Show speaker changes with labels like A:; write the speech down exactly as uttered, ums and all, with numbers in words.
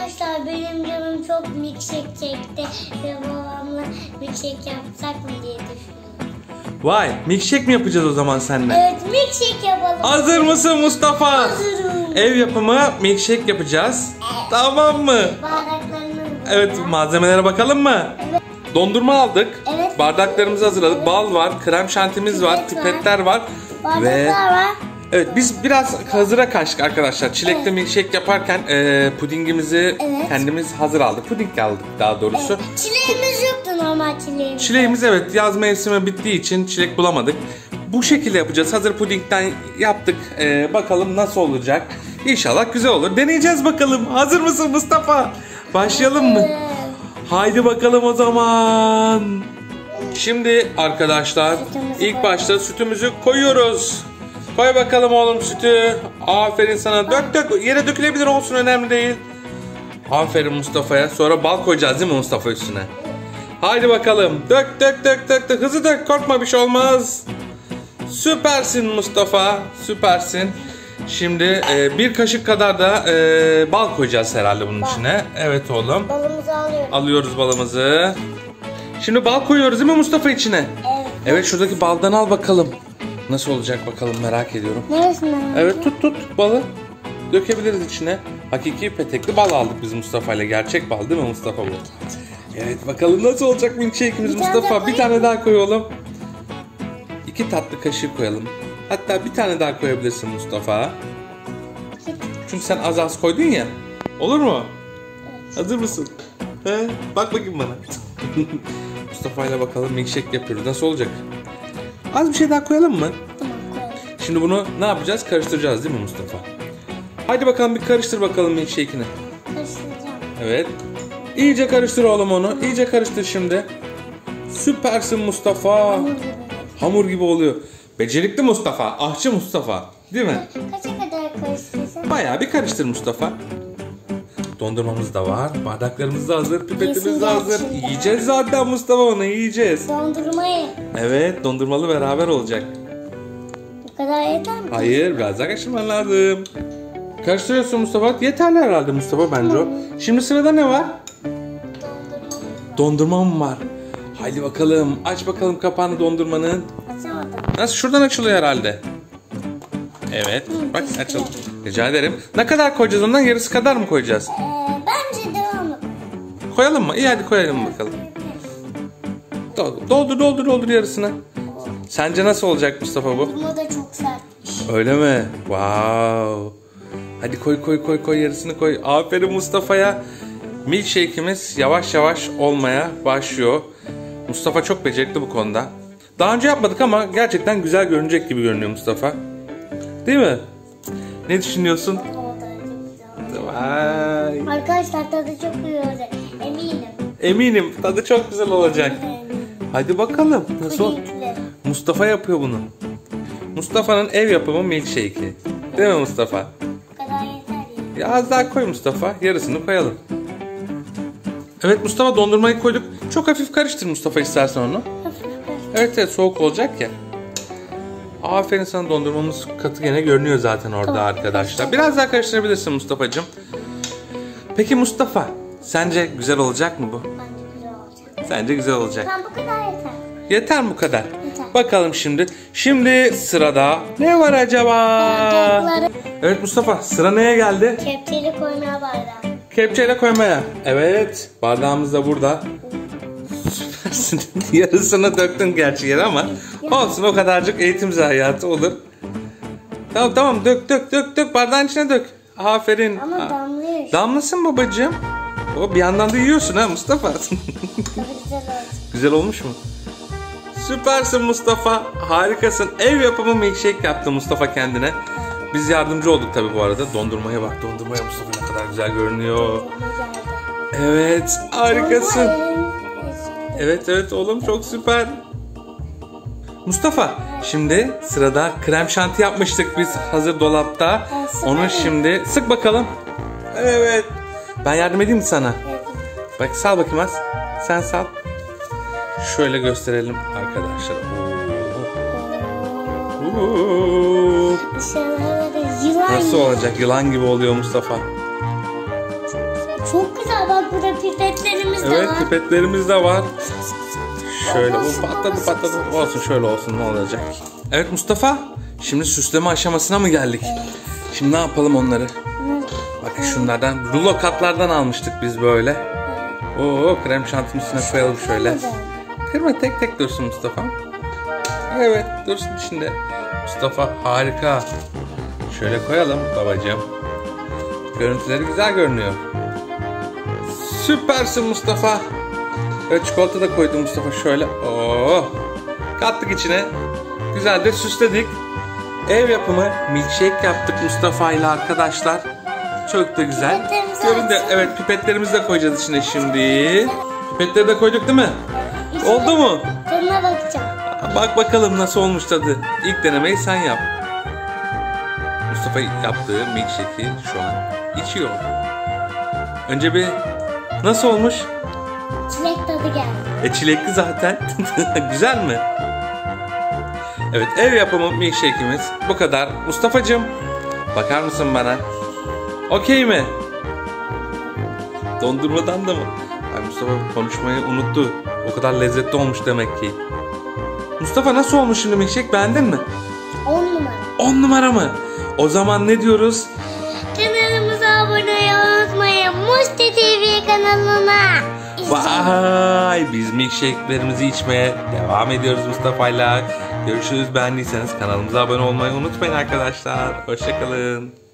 A: Arkadaşlar benim canım çok milkshake çekti ve babamla milkshake yapsak mı diye düşünüyorum.
B: Vay, milkshake mi yapacağız o zaman seninle?
A: Evet, milkshake yapalım.
B: Hazır mısın Mustafa?
A: Hazırım.
B: Ev yapımı milkshake yapacağız.
A: Evet.
B: Tamam mı?
A: Bardaklarını
B: Evet, malzemelere bakalım mı?
A: Evet.
B: Dondurma aldık.
A: Evet.
B: Bardaklarımızı hazırladık.
A: Evet.
B: Bal var, krem şantimiz var,
A: Pipet var.
B: pipetler var.
A: Bardaklar
B: Ve
A: var.
B: evet, biz biraz hazıra kaçtık arkadaşlar. Çilekli
A: Evet.
B: milkshake yaparken e, pudingimizi
A: Evet.
B: kendimiz hazır aldık. Puding aldık daha doğrusu.
A: Evet. Çileğimiz yoktu, normal çileğimiz.
B: Çileğimiz evet yaz mevsimi bittiği için çilek bulamadık. Bu şekilde yapacağız. Hazır pudingden yaptık. Ee, bakalım nasıl olacak. İnşallah güzel olur. Deneyeceğiz bakalım. Hazır mısın Mustafa? Başlayalım mı?
A: Evet.
B: Haydi bakalım o zaman. Şimdi arkadaşlar
A: Sütümüzü
B: ilk
A: koy.
B: başta sütümüzü koyuyoruz. Koy bakalım oğlum sütü. Aferin sana. Dök dök. Yere dökülebilir, olsun, önemli değil. Aferin Mustafa'ya. Sonra bal koyacağız değil mi Mustafa üstüne? Haydi bakalım. Dök dök dök dök dök. Hızlı dök. Korkma, bir şey olmaz. Süpersin Mustafa. Süpersin. Şimdi e, bir kaşık kadar da e, bal koyacağız herhalde bunun
A: Bal.
B: içine. Evet oğlum.
A: Balımızı alıyoruz.
B: Alıyoruz balımızı. Şimdi bal koyuyoruz değil mi Mustafa içine?
A: Evet.
B: Evet, şuradaki baldan al bakalım. Nasıl olacak bakalım, merak ediyorum.
A: Neresinden?
B: Evet, tut tut balı. Dökebiliriz içine. Hakiki petekli bal aldık biz Mustafa ile. Gerçek bal değil mi Mustafa bu? Evet, bakalım nasıl olacak milkshake'imiz
A: Bir tane
B: Mustafa.
A: daha
B: Bir tane daha koy oğlum. İki tatlı kaşığı koyalım. Hatta bir tane daha koyabilirsin Mustafa. Çünkü sen az az koydun ya. Olur mu?
A: Evet.
B: Hazır mısın? He? Bak bakayım bana. Mustafa ile bakalım milkshake yapıyoruz. Nasıl olacak? Az bir şey daha koyalım mı?
A: Tamam, koyalım.
B: Şimdi bunu ne yapacağız? Karıştıracağız değil mi Mustafa? Haydi bakalım bir karıştır bakalım milkshake'ini.
A: Karıştıracağım.
B: Evet. İyice karıştır oğlum onu. İyice karıştır şimdi. Süpersin Mustafa.
A: Hamur gibi.
B: Hamur gibi oluyor. Becerikli Mustafa. Ahçı Mustafa. Değil mi?
A: Kaça kadar karıştırırsan?
B: Bayağı bir karıştır Mustafa. Dondurmamız da var. Bardaklarımız da hazır. Pipetimiz de
A: Yesin
B: hazır.
A: gerçekten.
B: Yiyeceğiz zaten Mustafa, onu yiyeceğiz.
A: Dondurmayı.
B: Evet, dondurmalı beraber olacak.
A: Bu kadar yeter mi?
B: Hayır, biraz daha karıştırman lazım. Karıştırıyorsun Mustafa. Yeterli herhalde Mustafa, bence o. Şimdi sırada ne var?
A: Dondurma.
B: Dondurma mı var? Haydi bakalım. Aç bakalım kapağını dondurmanın.
A: Açamadım.
B: Nasıl? Şuradan açılıyor herhalde. Evet. Bak açıldı. Rica ederim. Ne kadar koyacağız ondan? Yarısı kadar mı koyacağız?
A: Ee, bence devam et.
B: Koyalım mı? İyi, hadi koyalım bakalım. Doldur doldur doldur, doldur yarısını. Sence nasıl olacak Mustafa bu?
A: Dondurma da çok sertmiş.
B: Öyle mi? Wow. Hadi koy koy koy koy, yarısını koy. Aferin Mustafa'ya. Milkshake'imiz yavaş yavaş olmaya başlıyor. Mustafa çok becerikli bu konuda. Daha önce yapmadık ama gerçekten güzel görünecek gibi görünüyor Mustafa. Değil mi? Ne düşünüyorsun?
A: O da çok güzel.
B: Vay.
A: Arkadaşlar tadı çok iyi olacak. Eminim.
B: Eminim tadı çok güzel olacak.
A: Eminim.
B: Hadi bakalım. Nasıl?
A: Pudingli.
B: Mustafa yapıyor bunu. Mustafa'nın ev yapımı milkshake'i. Değil mi Mustafa?
A: Bu kadar yeter ya.
B: Ya az daha koy Mustafa. Yarısını koyalım. Evet Mustafa, dondurmayı koyduk. Çok hafif karıştır Mustafa, istersen onu.
A: Hafif karıştır.
B: Evet evet, soğuk olacak ya. Aferin sana, dondurmamız katı gene görünüyor zaten orada
A: Tamam.
B: arkadaşlar. Biraz daha karıştırabilirsin Mustafa'cığım. Peki Mustafa, sence güzel olacak mı bu?
A: Bence güzel olacak.
B: Sence güzel olacak.
A: Tamam, bu kadar yeter.
B: Yeter mi bu kadar?
A: Yeter.
B: Bakalım şimdi. Şimdi sırada ne var acaba?
A: Topları
B: Evet Mustafa, sıra neye geldi?
A: kepçeli koymaya bardağı.
B: Kepçeyle koymaya. Evet, bardağımız da burada. Süpersin. Yarısını döktün gerçi yere ama olsun, o kadarcık eğitim zayiatı olur. Tamam tamam, dök dök dök dök, bardağın içine dök. Aferin.
A: Ama
B: Aa,
A: damlıyor işte.
B: damlasın babacığım. O bir yandan da yiyorsun ha Mustafa.
A: Tabii güzel olacak.
B: Güzel olmuş mu? Süpersin Mustafa. Harikasın. Ev yapımı milkshake yaptı Mustafa kendine. Biz yardımcı olduk tabii bu arada. Dondurmaya bak, dondurmaya Mustafa ne kadar güzel görünüyor. Evet, harikasın. Evet evet oğlum, çok süper. Mustafa, şimdi sırada krem şanti yapmıştık biz hazır dolapta. Onu şimdi sık bakalım. Evet. Ben yardım edeyim mi sana? Bak, sal bakayım az. Sen sal. Şöyle gösterelim arkadaşlar. Oo. Oo.
A: Dışarıda yılan
B: Nasıl
A: gibi.
B: olacak? Yılan gibi oluyor Mustafa.
A: Çok güzel, bak burada pipetlerimiz de
B: Evet,
A: var.
B: pipetlerimiz de var. Şöyle bu patladı patladı. Olsun, şöyle olsun, ne olacak. Evet Mustafa, şimdi süsleme aşamasına mı geldik? Şimdi ne yapalım onları? Bakın şunlardan, rulo katlardan almıştık biz böyle. Oo, krem şantinin üstüne koyalım şöyle. Kırma, tek tek dursun Mustafa. Evet, dursun içinde. Mustafa harika. Şöyle koyalım babacığım. Görüntüleri güzel görünüyor. Süpersin Mustafa. Evet, çikolata da koydum Mustafa şöyle. Oo. Kattık içine. Güzel de süsledik. Ev yapımı milkshake yaptık Mustafa ile arkadaşlar. Çok da güzel.
A: Pipetlerimizi
B: Görün de,
A: açalım.
B: evet, pipetlerimizi de koyacağız içine şimdi. Pipetleri de koyduk değil mi? Oldu mu?
A: Tadına bakacağım.
B: Bak bakalım nasıl olmuş tadı. İlk denemeyi sen yap. Mustafa yaptığı milkshake'i şu an içiyor. Önce bir nasıl olmuş?
A: Çilek tadı geldi.
B: E çilekli zaten. Güzel mi? Evet, ev yapımı milkshake'imiz bu kadar. Mustafa'cığım, bakar mısın bana? Okey mi? Dondurmadan da mı? Ay, Mustafa konuşmayı unuttu. O kadar lezzetli olmuş demek ki. Mustafa, nasıl olmuş şimdi milkshake, beğendin mi?
A: On numara.
B: on numara mı? O zaman ne diyoruz?
A: Kanalımıza abone olmayı unutmayın. Musti T V kanalına.
B: Vay, biz milkshake'lerimizi içmeye devam ediyoruz Mustafa'yla. Görüşürüz. Beğendiyseniz kanalımıza abone olmayı unutmayın arkadaşlar. Hoşçakalın.